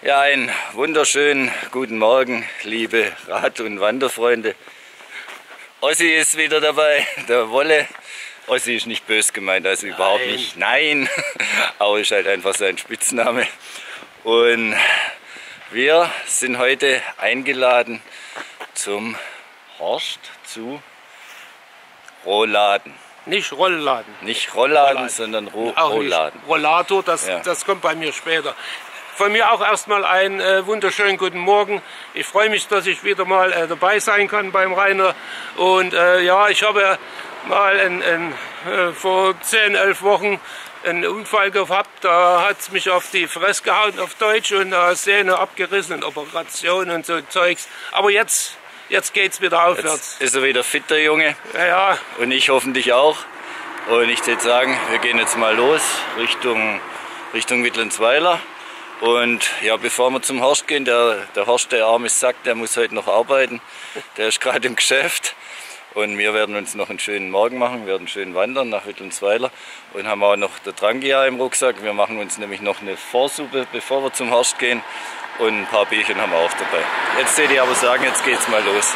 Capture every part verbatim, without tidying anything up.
Ja, einen wunderschönen guten Morgen, liebe Rad- und Wanderfreunde. Ossi ist wieder dabei, der Wolle. Ossi ist nicht böse gemeint, also Nein. überhaupt nicht. Nein, aber ist halt einfach sein Spitzname. Und wir sind heute eingeladen zum Horst zu Rolladen. Nicht Rollladen. Nicht Rollladen, Rollladen. sondern Ro Auch Rolladen. Nicht. Rollator, das, ja. das kommt bei mir später. Von mir auch erstmal einen äh, wunderschönen guten Morgen. Ich freue mich, dass ich wieder mal äh, dabei sein kann beim Rainer. Und äh, ja, ich habe mal in, in, äh, vor zehn, elf Wochen einen Unfall gehabt. Da hat es mich auf die Fresse gehauen, auf Deutsch, und äh, Sehne abgerissen und Operation und so Zeugs. Aber jetzt, jetzt geht es wieder aufwärts. Jetzt ist er wieder fit, der Junge. Ja, ja. Und ich hoffentlich auch. Und ich würde sagen, wir gehen jetzt mal los Richtung, Richtung Wittlandsweiler. Und ja, bevor wir zum Horst gehen, der, der Horst, der arme Sack, der muss heute noch arbeiten. Der ist gerade im Geschäft. Und wir werden uns noch einen schönen Morgen machen, wir werden schön wandern nach Wittlandsweiler. Und haben auch noch der Trangia im Rucksack. Wir machen uns nämlich noch eine Vorsuppe, bevor wir zum Horst gehen. Und ein paar Bierchen haben wir auch dabei. Jetzt seht ihr aber sagen, jetzt geht's mal los.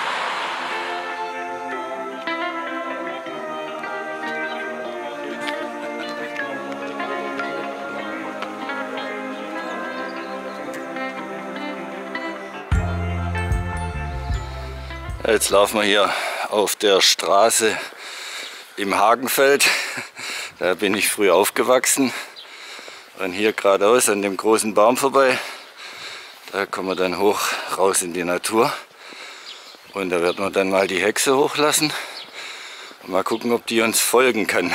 Jetzt laufen wir hier auf der Straße im Hagenfeld. Da bin ich früh aufgewachsen. Und hier geradeaus an dem großen Baum vorbei. Da kommen wir dann hoch raus in die Natur. Und da werden wir dann mal die Hexe hochlassen. Und mal gucken, ob die uns folgen kann.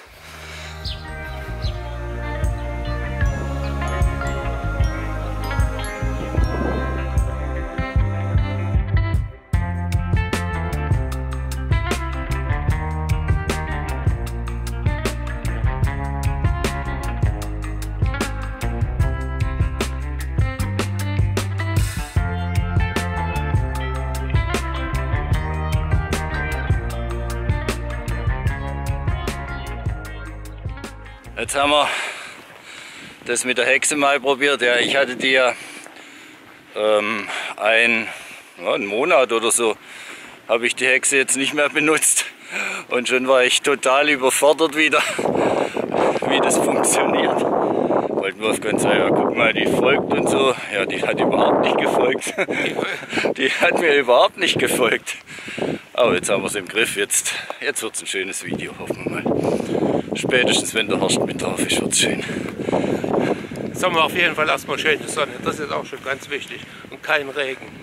Jetzt haben wir das mit der Hexe mal probiert. Ja, ich hatte die ja ähm, ein, ja, einen Monat oder so, habe ich die Hexe jetzt nicht mehr benutzt. Und schon war ich total überfordert wieder, wie das funktioniert. Wollten Wolfgang sagen, ja, guck mal, die folgt und so. Ja, die hat überhaupt nicht gefolgt. Die hat mir überhaupt nicht gefolgt. Aber jetzt haben wir es im Griff. Jetzt, jetzt wird es ein schönes Video, hoffen wir mal. Spätestens wenn der Horst mit drauf ist, wird es schön. Jetzt haben wir auf jeden Fall erstmal schöne Sonne. Das ist auch schon ganz wichtig. Und kein Regen.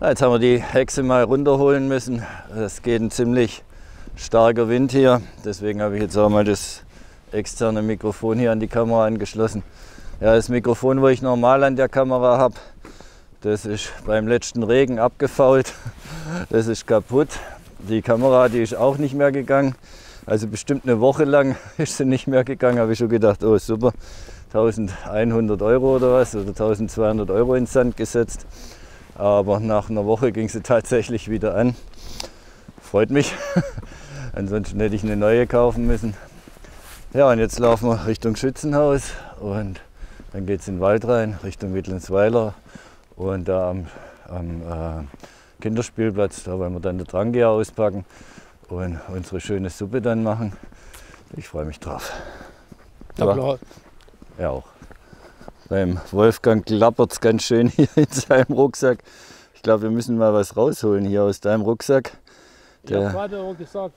Jetzt haben wir die Hexe mal runterholen müssen. Es geht ein ziemlich starker Wind hier. Deswegen habe ich jetzt auch mal das externe Mikrofon hier an die Kamera angeschlossen. Ja, das Mikrofon, wo ich normal an der Kamera habe, das ist beim letzten Regen abgefault. Das ist kaputt. Die Kamera, die ist auch nicht mehr gegangen. Also bestimmt eine Woche lang ist sie nicht mehr gegangen. Habe ich schon gedacht, oh super, eintausendeinhundert Euro oder was, oder eintausendzweihundert Euro ins Sand gesetzt. Aber nach einer Woche ging sie tatsächlich wieder an. Freut mich. Ansonsten hätte ich eine neue kaufen müssen. Ja, und jetzt laufen wir Richtung Schützenhaus und dann geht es in den Wald rein, Richtung Wittlinsweiler. Und da am, am äh, Kinderspielplatz, da wollen wir dann den Drangia auspacken und unsere schöne Suppe dann machen. Ich freue mich drauf. Ja, klar. Ja, auch. Beim Wolfgang klappert es ganz schön hier in seinem Rucksack. Ich glaube, wir müssen mal was rausholen hier aus deinem Rucksack. Ich habe gerade gesagt,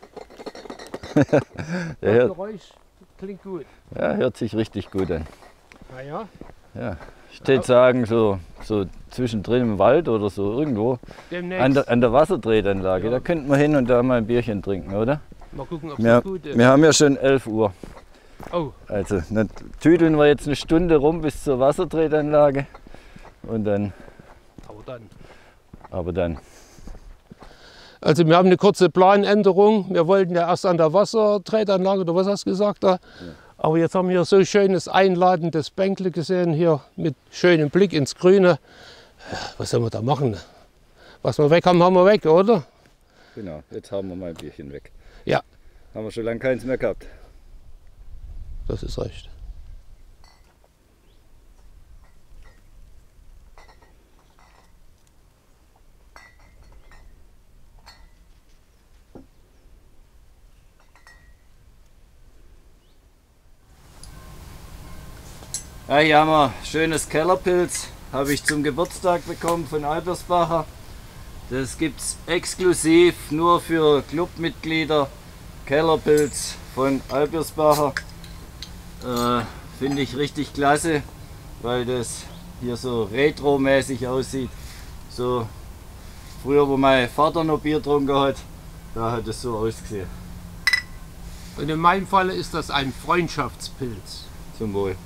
der das Geräusch klingt gut. Ja, hört sich richtig gut an. Na ja. Ja, ich würde ja. sagen, so, so zwischendrin im Wald oder so irgendwo an der, an der Wasserdrehanlage. Ja. Da könnten wir hin und da mal ein Bierchen trinken, oder? Mal gucken, ob wir, das gut ist. Wir haben ja schon elf Uhr. Oh. Also dann tüdeln wir jetzt eine Stunde rum bis zur Wasserdrehanlage und dann. Aber dann. Aber dann. Also wir haben eine kurze Planänderung. Wir wollten ja erst an der Wasserdrehanlage, oder was hast du gesagt da? Ja. Aber jetzt haben wir hier so schönes einladendes Bänkle gesehen, hier mit schönem Blick ins Grüne. Was sollen wir da machen? Was wir weg haben, haben wir weg, oder? Genau, jetzt haben wir mal ein Bierchen weg. Ja. Haben wir schon lange keins mehr gehabt. Das ist recht. Ja, hier haben wir schönes Kellerpilz, habe ich zum Geburtstag bekommen von Albersbacher. Das gibt es exklusiv nur für Clubmitglieder. Kellerpilz von Albersbacher. Äh, Finde ich richtig klasse, weil das hier so retro-mäßig aussieht. So früher, wo mein Vater noch Bier getrunken hat, da hat es so ausgesehen. Und in meinem Fall ist das ein Freundschaftspilz. Zum Wohl.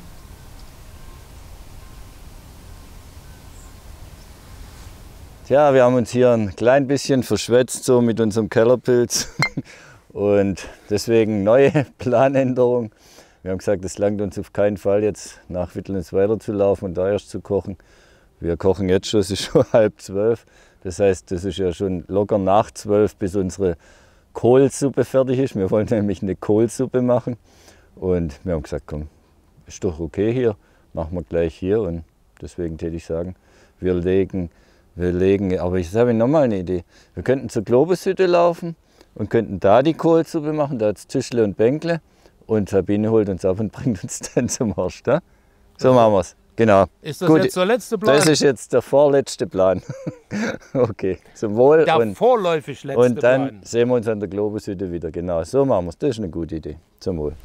Tja, wir haben uns hier ein klein bisschen verschwätzt so mit unserem Kellerpilz und deswegen neue Planänderung. Wir haben gesagt, es langt uns auf keinen Fall jetzt nach Wittlinsweiler zu laufen und da erst zu kochen. Wir kochen jetzt schon, es ist schon halb zwölf. Das heißt, das ist ja schon locker nach zwölf, bis unsere Kohlsuppe fertig ist. Wir wollen nämlich eine Kohlsuppe machen und wir haben gesagt, komm, ist doch okay hier, machen wir gleich hier und deswegen täte ich sagen, wir legen Wir legen, aber ich habe nochmal eine Idee. Wir könnten zur Globeshütte laufen und könnten da die Kohlsuppe machen, da hat es Tischle und Bänkle und Sabine holt uns ab und bringt uns dann zum Horst. Ja? So machen wir es. Genau. Ist das Gut, jetzt der letzte Plan? Das ist jetzt der vorletzte Plan. Okay, zum Wohl. Der und, vorläufig letzte Und dann Plan. sehen wir uns an der Globeshütte wieder. Genau, so machen wir es. Das ist eine gute Idee. Zum Wohl.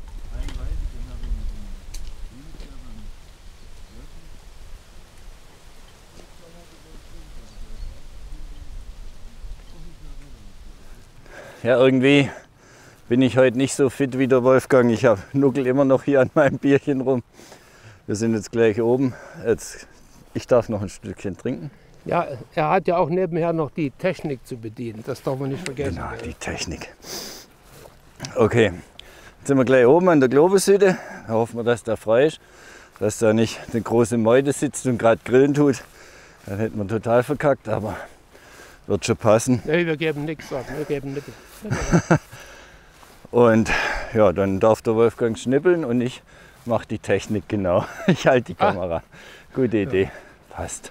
Ja, irgendwie bin ich heute nicht so fit wie der Wolfgang. Ich hab, nuckel immer noch hier an meinem Bierchen rum. Wir sind jetzt gleich oben. Jetzt, ich darf noch ein Stückchen trinken. Ja, er hat ja auch nebenher noch die Technik zu bedienen. Das darf man nicht vergessen. Genau, die Technik. Okay, jetzt sind wir gleich oben an der Globeshütte. Da hoffen wir, dass da frei ist. Dass da nicht eine große Meute sitzt und gerade grillen tut. Dann hätten wir total verkackt, aber wird schon passen. Nee, wir geben nichts ab. Wir geben nichts. Und ja, dann darf der Wolfgang schnippeln und ich mache die Technik genau. Ich halte die Kamera. Ah. Gute Idee. Ja. Passt.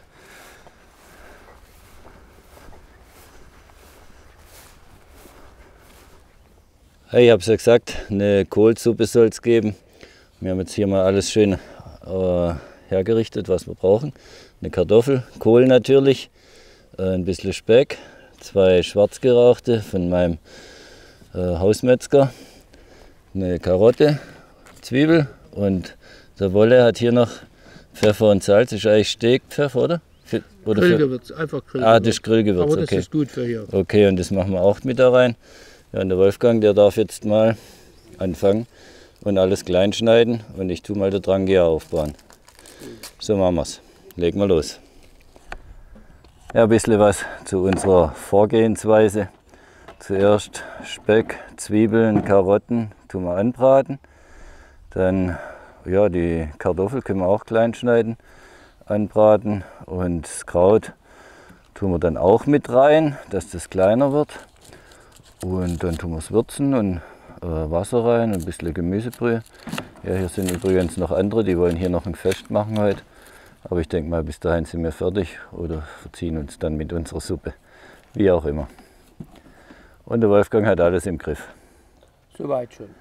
Hey, ich habe es ja gesagt, eine Kohlsuppe soll es geben. Wir haben jetzt hier mal alles schön äh, hergerichtet, was wir brauchen. Eine Kartoffel, Kohl natürlich, äh, ein bisschen Speck, zwei schwarzgerauchte von meinem äh, Hausmetzger, eine Karotte, Zwiebel und der Wolle hat hier noch Pfeffer und Salz. Ist eigentlich Stegpfeffer, oder? Für, oder Grillgewürz, einfach Grillgewürz. Ah, das ist Grillgewürz, aber das okay. ist gut für hier. Okay, und das machen wir auch mit da rein. Ja, und der Wolfgang, der darf jetzt mal anfangen und alles klein schneiden und ich tue mal den Drangier aufbauen. So machen wir es. Legen wir los. Ja, ein bisschen was zu unserer Vorgehensweise. Zuerst Speck, Zwiebeln, Karotten tun wir anbraten. Dann ja, die Kartoffel können wir auch klein schneiden, anbraten. Und das Kraut tun wir dann auch mit rein, dass das kleiner wird. Und dann tun wir es würzen und äh, Wasser rein, ein bisschen Gemüsebrühe. Ja, hier sind übrigens noch andere, die wollen hier noch ein Fest machen heute. Aber ich denke mal, bis dahin sind wir fertig oder verziehen uns dann mit unserer Suppe. Wie auch immer. Und der Wolfgang hat alles im Griff. Soweit schon.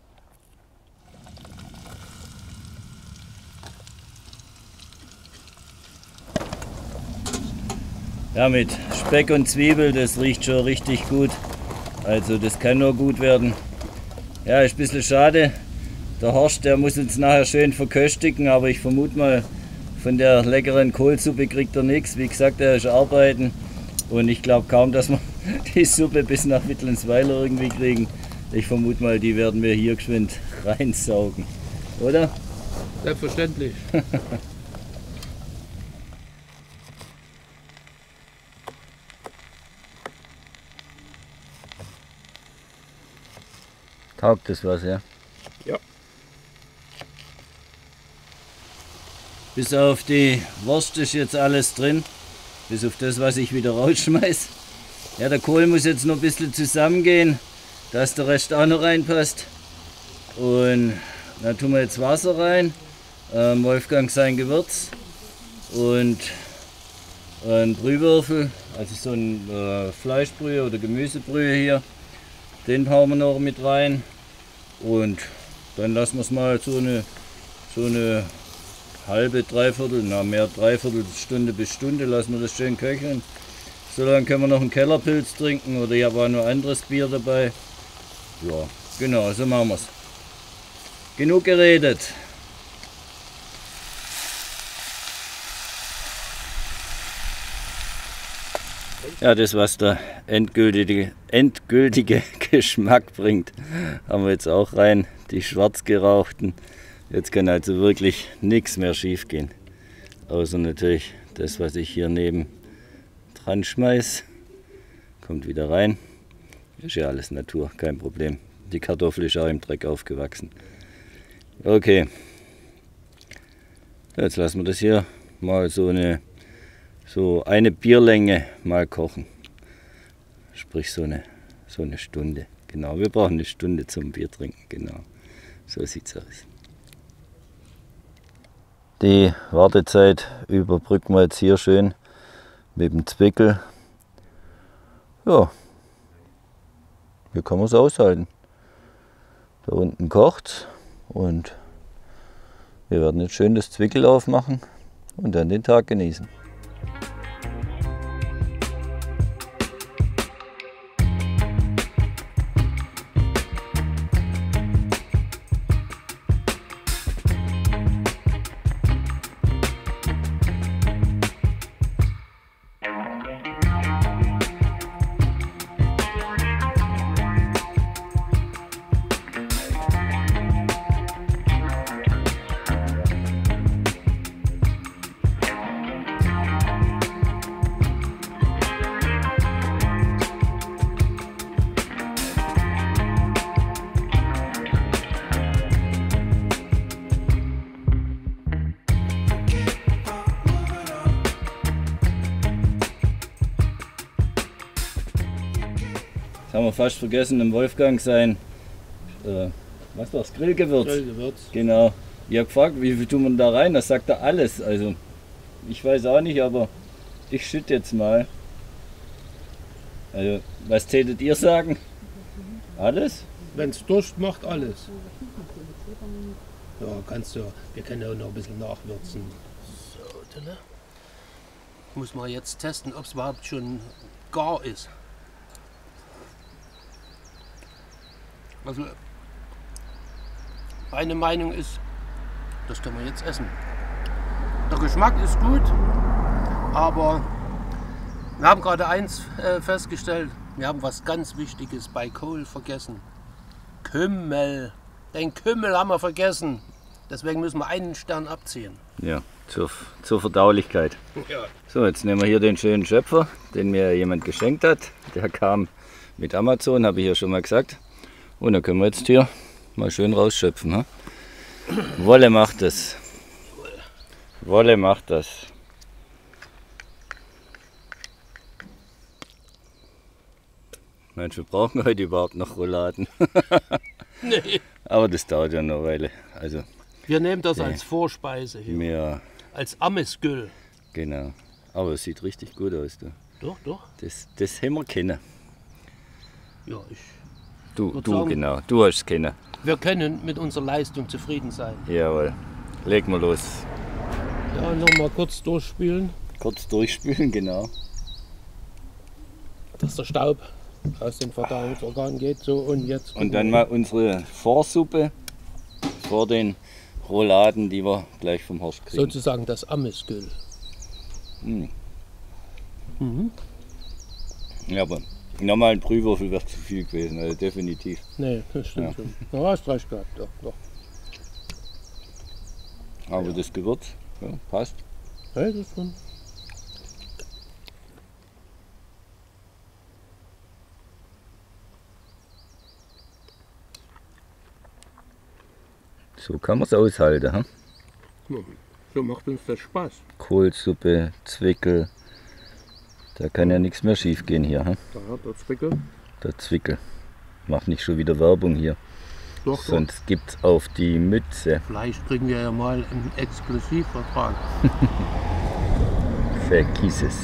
Ja, mit Speck und Zwiebel, das riecht schon richtig gut. Also das kann nur gut werden. Ja, ist ein bisschen schade. Der Horst, der muss uns nachher schön verköstigen, aber ich vermute mal, von der leckeren Kohlsuppe kriegt er nichts. Wie gesagt, er ist arbeiten. Und ich glaube kaum, dass wir die Suppe bis nach Wittelsweiler irgendwie kriegen. Ich vermute mal, die werden wir hier geschwind reinsaugen. Oder? Selbstverständlich. Taugt das was, ja? Ja. Bis auf die Wurst ist jetzt alles drin. Bis auf das, was ich wieder rausschmeiß. Ja, der Kohl muss jetzt noch ein bisschen zusammengehen, dass der Rest auch noch reinpasst. Und dann tun wir jetzt Wasser rein, ähm, Wolfgang sein Gewürz und ein Brühwürfel, also so ein äh, Fleischbrühe oder Gemüsebrühe hier. Den hauen wir noch mit rein und dann lassen wir es mal so eine, so eine halbe, dreiviertel, na mehr dreiviertel Stunde bis Stunde lassen wir das schön köcheln. So lange können wir noch einen Kellerpilz trinken oder ich habe auch noch anderes Bier dabei. Ja, genau, so machen wir es. Genug geredet. Ja, das, was der endgültige, endgültige Geschmack bringt, haben wir jetzt auch rein. Die schwarz gerauchten. Jetzt kann also wirklich nichts mehr schief gehen. Außer natürlich das, was ich hier neben dran schmeiß. Kommt wieder rein. Ist ja alles Natur, kein Problem. Die Kartoffel ist auch im Dreck aufgewachsen. Okay. Jetzt lassen wir das hier mal so eine, so eine Bierlänge mal kochen. Sprich so eine, so eine Stunde. Genau, wir brauchen eine Stunde zum Bier trinken. Genau, so sieht's aus. Die Wartezeit überbrücken wir jetzt hier schön mit dem Zwickel. Ja, hier kann man es aushalten. Da unten kocht's und wir werden jetzt schön das Zwickel aufmachen und dann den Tag genießen. Das haben wir fast vergessen, dem Wolfgang sein, äh, was war's, Grillgewürz. Grillgewürz. Genau. Ich habe gefragt, wie viel tun wir da rein? Das sagt er alles. Also, ich weiß auch nicht, aber ich schütte jetzt mal. Also, was tätet ihr sagen? Alles? Wenn es Durst macht, alles. Ja, kannst du. Wir können ja auch noch ein bisschen nachwürzen. So, ne? Muss man jetzt testen, ob es überhaupt schon gar ist. Also, meine Meinung ist, das können wir jetzt essen. Der Geschmack ist gut, Aber wir haben gerade eins äh, festgestellt, wir haben was ganz Wichtiges bei Kohl vergessen. Kümmel. Den Kümmel haben wir vergessen. Deswegen müssen wir einen Stern abziehen. Ja, zur, zur Verdaulichkeit. Ja. So, jetzt nehmen wir hier den schönen Schöpfer, den mir jemand geschenkt hat. Der kam mit Amazon, habe ich ja schon mal gesagt. Und dann können wir jetzt hier mal schön rausschöpfen. Ne? Wolle macht das. Wolle macht das. Mensch, wir brauchen heute überhaupt noch Rouladen. Nee. Aber das dauert ja noch eine Weile. Also, Wir nehmen das Nee. als Vorspeise hier. mir, Als Amesgül. genau. Aber es sieht richtig gut aus. Du. Doch, doch. Das, das haben wir kennen. Ja, ich. Du, Würd du sagen- genau. Du hast es kennen. Wir können mit unserer Leistung zufrieden sein. Jawohl. Leg mal los. Ja, nochmal kurz durchspülen, Kurz durchspülen, genau. dass der Staub aus den Verdauungsorganen geht. So, und jetzt. Und dann mal unsere Vorsuppe vor den Rouladen, die wir gleich vom Horst kriegen. Sozusagen das Amesgül. Hm. Mhm. Ja, aber nochmal ein Brühwürfel wäre zu viel gewesen, also definitiv. Nee, das stimmt Ja. schon. Du hast recht gehabt. Doch, doch. Aber das Gewürz, ja, passt. Ja, das ist schon. So kann man es aushalten. Hm? So macht uns das Spaß. Kohlsuppe, Zwickel, da kann ja nichts mehr schief gehen hier. Hm? Da hat der Zwickel. Der Zwickel. Mach nicht schon wieder Werbung hier, Doch, doch. sonst gibt's auf die Mütze. Vielleicht kriegen wir ja mal einen Exklusivvertrag. Vergiss es.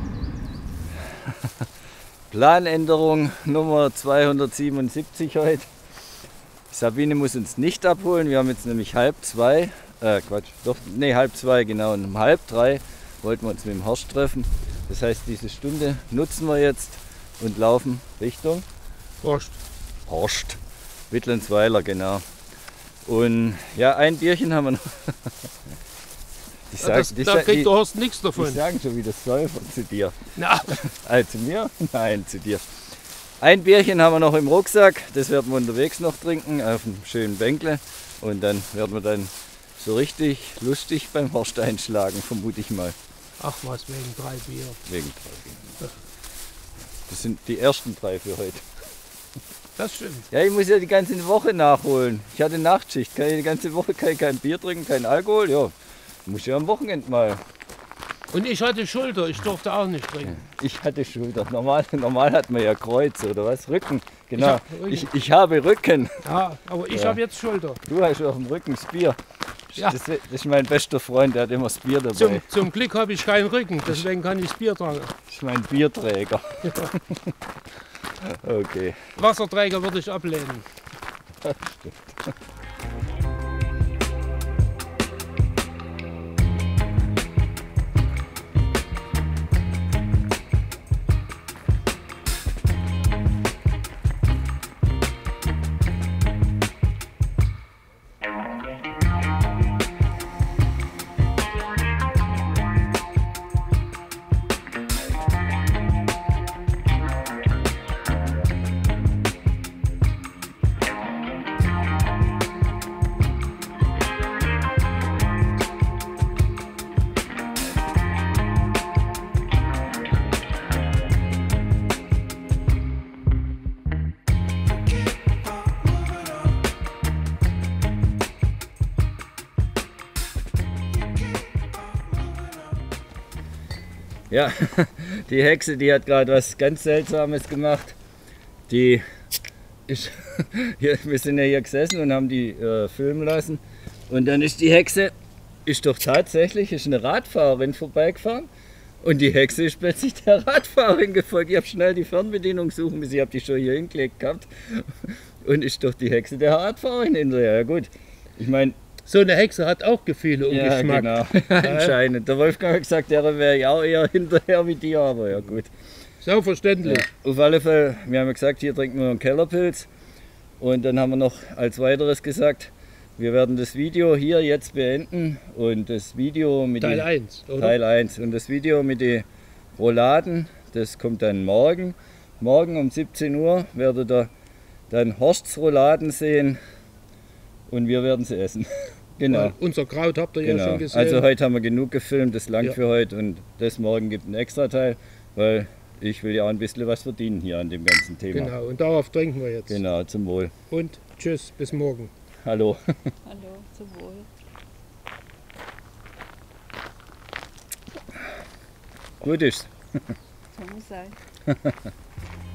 Planänderung Nummer zweihundertsiebenundsiebzig heute. Sabine muss uns nicht abholen. Wir haben jetzt nämlich halb zwei, äh Quatsch, doch, nee, halb zwei genau. Und um halb drei wollten wir uns mit dem Horst treffen. Das heißt, diese Stunde nutzen wir jetzt und laufen Richtung Prost. Horst. Wittlandsweiler, genau. Und ja, ein Bierchen haben wir noch. Ich Ja, sag, das, die, da kriegt die, der Horst nichts die davon. sagen schon wieder Säufer zu dir. Na, Also zu mir? Nein, zu dir. Ein Bierchen haben wir noch im Rucksack, das werden wir unterwegs noch trinken, auf einem schönen Bänkle. Und dann werden wir dann so richtig lustig beim Horst einschlagen, vermute ich mal. ach was, wegen drei Bier. Wegen drei Bier. Das sind die ersten drei für heute. Das stimmt. Ja, ich muss ja die ganze Woche nachholen. Ich hatte Nachtschicht, kann ich die ganze Woche kann ich kein Bier trinken, kein Alkohol. Ja, muss ja am Wochenende mal. Und ich hatte Schulter, ich durfte auch nicht trinken. Ich hatte Schulter. Normal, normal hat man ja Kreuz oder was? Rücken. Genau. hab Rücken. Ich, ich habe Rücken. Ja, aber ich Ja. habe jetzt Schulter. Du hast auf dem Rücken das Bier. Ja. Das, das ist mein bester Freund, der hat immer das Bier dabei. Zum, zum Glück habe ich keinen Rücken, deswegen kann ich das Bier tragen. Das ist mein Bierträger. Okay. Wasserträger würde ich ablehnen. Ja, die Hexe, die hat gerade was ganz Seltsames gemacht. Die ist, hier, wir sind ja hier gesessen und haben die äh, filmen lassen. Und dann ist die Hexe, ist doch tatsächlich, ist eine Radfahrerin vorbeigefahren. Und die Hexe ist plötzlich der Radfahrerin gefolgt. Ich habe schnell die Fernbedienung suchen müssen, ich habe die schon hier hingelegt gehabt. Und ist doch die Hexe der Radfahrerin hinterher. Ja gut, ich meine, So eine Hexe hat auch Gefühle und ja, Geschmack. genau. Anscheinend. Der Wolfgang hat gesagt, der wäre ja auch eher hinterher wie dir, aber ja gut. Selbstverständlich. Ja, auf alle Fälle, wir haben ja gesagt, hier trinken wir einen Kellerpilz. Und dann haben wir noch als weiteres gesagt, wir werden das Video hier jetzt beenden und das Video mit Teil die, eins, oder? Teil eins und das Video mit den Rouladen, das kommt dann morgen. Morgen um siebzehn Uhr werdet ihr dann Horsts Rouladen sehen und wir werden sie essen. Genau. Weil unser Kraut habt ihr Genau. ja schon gesehen. Also heute haben wir genug gefilmt, das langt Ja. für heute und das morgen gibt ein extra Teil, weil ich will ja auch ein bisschen was verdienen hier an dem ganzen Thema. Genau, und darauf trinken wir jetzt. Genau, zum Wohl. Und tschüss, bis morgen. Hallo. Hallo, zum Wohl. Gut ist. So muss sein.